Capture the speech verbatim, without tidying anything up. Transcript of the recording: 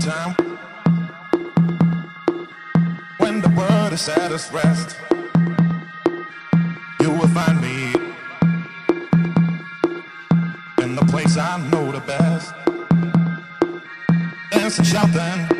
time when the world is at its rest. You will find me in the place I know the best, dancing, shouting,